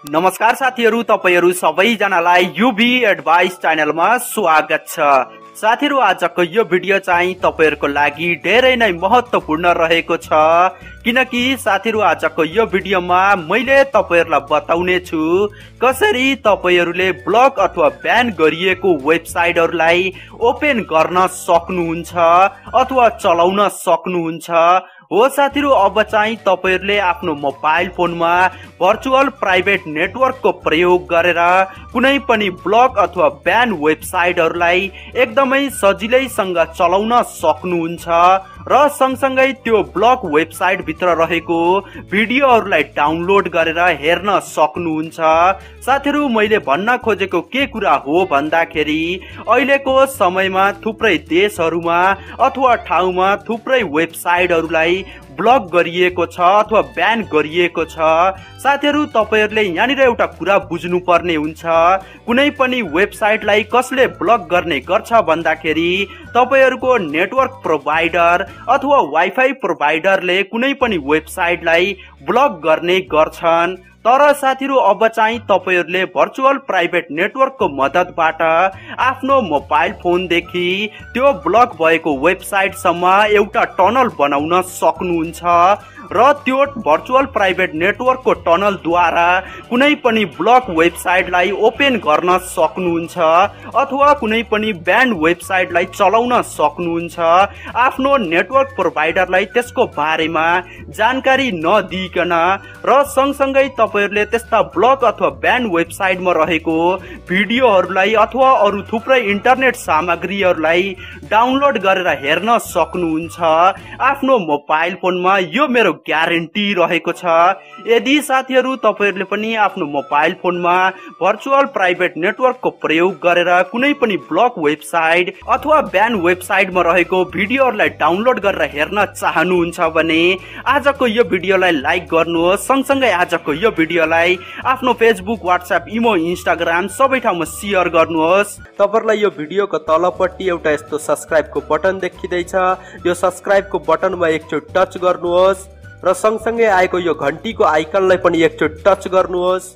नमस्कार साथीहरु, तपाईहरु सबैजनालाई युभी एडभाइस च्यानलमा स्वागत छ। साथीहरु, आजको यो भिडियो चाहिँ तपाईहरुको लागि धेरै नै महत्त्वपूर्ण रहेको छ, किनकि साथीहरु आजको यो भिडियोमा मैले तपाईहरुलाई बताउने छु कसरी तपाईहरुले ब्लक अथवा ब्यान गरिएको वेबसाइटहरुलाई ओपन गर्न सक्नुहुन्छ अथवा चलाउन सक्नुहुन्छ। हो साथीहरु, अब चाहिँ तपाईहरुले आफ्नो मोबाइल फोनमा भर्चुअल प्राइभेट नेटवर्कको प्रयोग गरेर कुनै पनि ब्लक अथवा ब्यान वेबसाइटहरुलाई एकदमै सजिलैसँग चलाउन सक्नुहुन्छ र सँगसँगै त्यो ब्लक वेबसाइट भित्र रहेको भिडियोहरुलाई डाउनलोड गरेर हेर्न सक्नुहुन्छ। साथीहरु, मैले भन्न खोजेको के कुरा हो भन्दाखेरि अहिलेको समयमा थुप्रै देशहरुमा अथवा ठाउँमा थुप्रै वेबसाइटहरुलाई ब्लक गरिएको छ अथवा ब्यान गरिएको छ। साथीहरु, तपाईहरुले यहाँनिर एउटा कुरा बुझ्नु पर्ने हुन्छ, कुनै पनि वेबसाइटलाई कसले ब्लक गर्ने गर्छ भन्दाखेरि तपाईहरुको नेटवर्क प्रोवाइडर अथवा वाइफाई प्रोवाइडरले कुनै पनि वेबसाइटलाई ब्लक गर्ने गर्छन्। तर साथीहरु, अब चाहिँ तपाईहरुले भर्चुअल प्राइभेट नेटवर्कको मद्दतबाट आफ्नो मोबाइल फोनदेखि त्यो ब्लक भएको वेबसाइटसम्म एउटा टनल बनाउन सक्नुहुन्छ र त्यो भर्चुअल प्राइभेट नेटवर्कको टनलद्वारा कुनै पनि ब्लक वेबसाइटलाई ओपन गर्न सक्नुहुन्छ अथवा कुनै पनि ब्यान्ड वेबसाइटलाई चलाउन सक्नुहुन्छ। आफ्नो नेटवर्क प्रोवाइडरलाई त्यसको बारेमा जानकारी नदिइकन र सँगसँगै तपाईहरुले त्यस्ता ब्लक अथवा ब्यान्ड वेबसाइटमा रहेको भिडियोहरुलाई अथवा अरु थुप्रै इन्टरनेट सामग्रीहरुलाई डाउनलोड गरेर हेर्न सक्नुहुन्छ आफ्नो मोबाइल फोनमा। यो मेरो ग्यारेन्टी रहेको छ। यदि साथीहरु तपाईहरुले पनि आफ्नो मोबाइल फोनमा भर्चुअल प्राइभेट नेटवर्कको प्रयोग गरेर कुनै पनि ब्लक वेबसाइट अथवा ब्यान वेबसाइटमा रहेको भिडियोहरुलाई डाउनलोड गरेर हेर्न चाहनुहुन्छ भने आजको यो भिडियोलाई लाइक गर्नुहोस्। सँगसँगै आजको यो भिडियोलाई आफ्नो फेसबुक, व्हाट्सएप, इमो, इन्स्टाग्राम सबै ठाउँमा शेयर गर्नुहोस्। तपाईहरुलाई यो भिडियोको तलपट्टि एउटा यस्तो सब्स्क्राइबको बटन देखिँदैछ। यो सब्स्क्राइबको बटनमा एकचोटि टच गर्नुहोस् र सँगसँगै आएको यो घण्टीको आइकनलाई पनि एकचोटि टच गर्नुहोस्।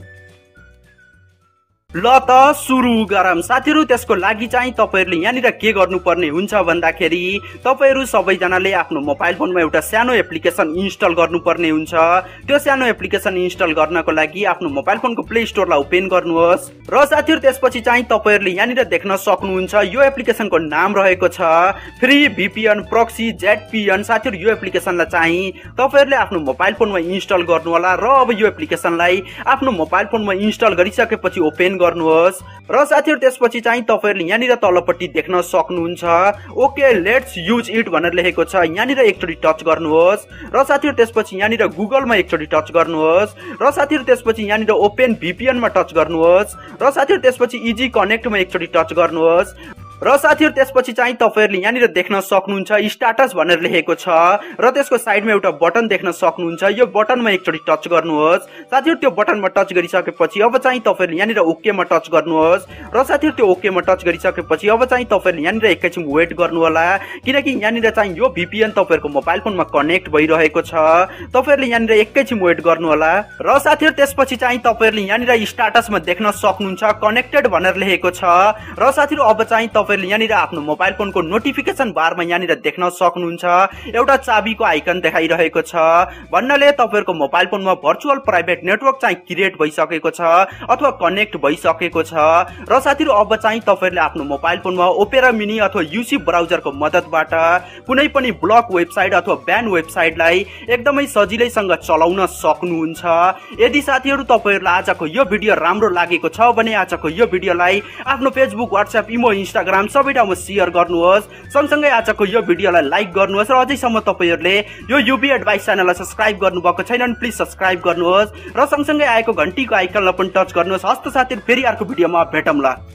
ल त सुरु गरौँ। साथीहरु, त्यसको लागि चाहिँ तपाईहरुले यहाँनिर के गर्नुपर्ने हुन्छ भन्दाखेरि तपाईहरु सबैजनाले आफ्नो मोबाइल फोनमा एउटा सानो एप्लिकेसन इन्स्टल गर्नुपर्ने हुन्छ। त्यो सानो एप्लिकेसन इन्स्टल गर्नको लागि आफ्नो मोबाइल फोनको प्ले स्टोरलाई ओपन गर्नुहोस् र साथीहरु त्यसपछि चाहिँ तपाईहरुले यहाँनिर देख्न सक्नुहुन्छ यो एप्लिकेसनको नाम रहेको छ फ्री VPN प्रक्सी ZPN। साथीहरु, यो एप्लिकेसनलाई चाहिँ तपाईहरुले आफ्नो मोबाइल फोनमा इन्स्टल गर्नु होला र अब यो एप्लिकेसनलाई आफ्नो मोबाइल फोनमा इन्स्टल गरिसकेपछि ओपन गर्नुहोस् र साथीहरु त्यसपछि चाहिँ तपाईहरुले यहाँनिर तलपट्टि देख्न सक्नुहुन्छ ओके लेट्स युज इट भनेर लेखेको छ। यहाँनिर एकचोटि टच गर्नुहोस् र साथीहरु त्यसपछि यहाँनिर गुगलमा एकचोटि टच गर्नुहोस् र साथीहरु त्यसपछि यहाँनिर ओपन VPN मा टच गर्नुहोस् र साथीहरु त्यसपछि इजी कनेक्टमा एकचोटि टच गर्नुहोस् र साथीहरु त्यसपछि चाहिँ तपाईहरुले यहाँनिर देख्न सक्नुहुन्छ स्ट्याटस भनेर लेखेको छ र त्यसको साइडमा एउटा बटन देख्न सक्नुहुन्छ। यो बटनमा एकचोटि टच गर्नुहोस्। साथीहरु, त्यो बटनमा टच गरिसकेपछि अब चाहिँ तपाईहरुले यहाँनिर ओके मा टच गर्नुहोस् र साथीहरु त्यो ओके मा टच गरिसकेपछि अब चाहिँ तपाईहरुले यहाँनिर एकैछिन वेट गर्नु होला, किनकि यहाँनिर चाहिँ यो VPN तपाईहरुको मोबाइल फोनमा कनेक्ट भइरहेको छ। तपाईहरुले यहाँनिर एकैछिन वेट गर्नु होला र साथीहरु त्यसपछि चाहिँ तपाईहरुले यहाँनिर स्ट्याटसमा देख्न सक्नुहुन्छ कनेक्टेड भनेर लेखेको छ र साथीहरु अब चाहिँ तपाईहरुले यहाँनिर आफ्नो मोबाइल फोनको नोटिफिकेसन बारमा यहाँनिर देख्न सक्नुहुन्छ एउटा चाबीको आइकन देखाइरहेको छ भन्नाले तपाईहरुको मोबाइल फोनमा भर्चुअल प्राइभेट नेटवर्क चाहिँ क्रिएट भइसकेको छ अथवा कनेक्ट भइसकेको छ। र साथीहरु अब चाहिँ तपाईहरुले आफ्नो मोबाइल फोनमा ओपेरा मिनी अथवा UC ब्राउजरको मद्दतबाट कुनै पनि ब्लक वेबसाइट अथवा ब्यान वेबसाइटलाई एकदमै सजिलैसँग चलाउन सक्नुहुन्छ। यदि साथीहरु तपाईहरुलाई आजको यो भिडियो राम्रो लागेको छ भने आजको यो भिडियोलाई आफ्नो फेसबुक, व्हाट्सएप, इमो, इन्स्टाग्राम सबै ठाउँमा शेयर गर्नुहोस्। सँगसँगै आजको यो भिडियोलाई लाइक गर्नुहोस् र अझैसम्म तपाईहरुले यो युभी एडभाइस च्यानललाई सब्स्क्राइब गर्नुभएको छैन भने प्लिज सब्स्क्राइब गर्नुहोस् र सँगसँगै आएको घण्टीको आइकनलाई पनि टच गर्नुहोस्। हस्त साथीहरु, फेरि अर्को भिडियोमा भेटौँला।